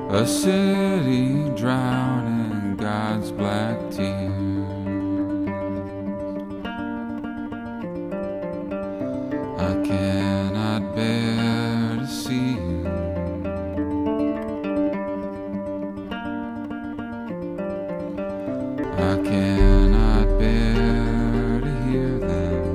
A city drowning in God's black tears. I cannot bear to see you. I cannot bear to hear them.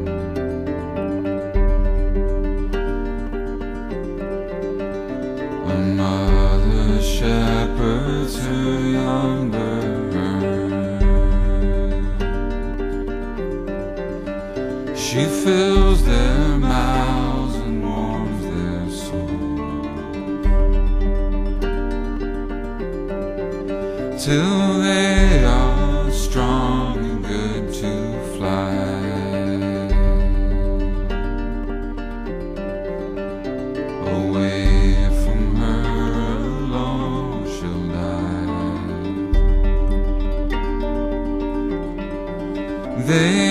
A mother shepherds her young bird. She fills their mouths and warms their souls till they are strong and good to fly. Away from her alone she'll die. They